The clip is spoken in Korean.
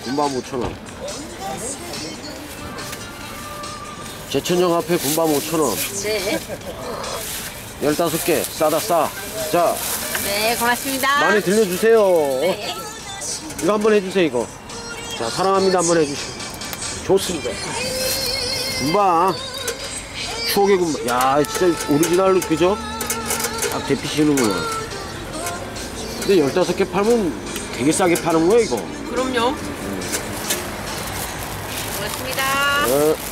군밤 5,000원. 제천역 앞에 군밤 5,000원. 네. 15개 싸다 싸. 자, 네, 고맙습니다. 많이 들려주세요. 네. 이거 한번 해주세요. 이거. 자, 사랑합니다 한번 해주시고. 좋습니다. 군밤. 추억의 군밤. 야, 진짜 오리지널로 그죠? 딱 데피시는구나. 근데 15개 팔면 되게 싸게 파는 거야 이거. 그럼요. 고맙습니다. 네.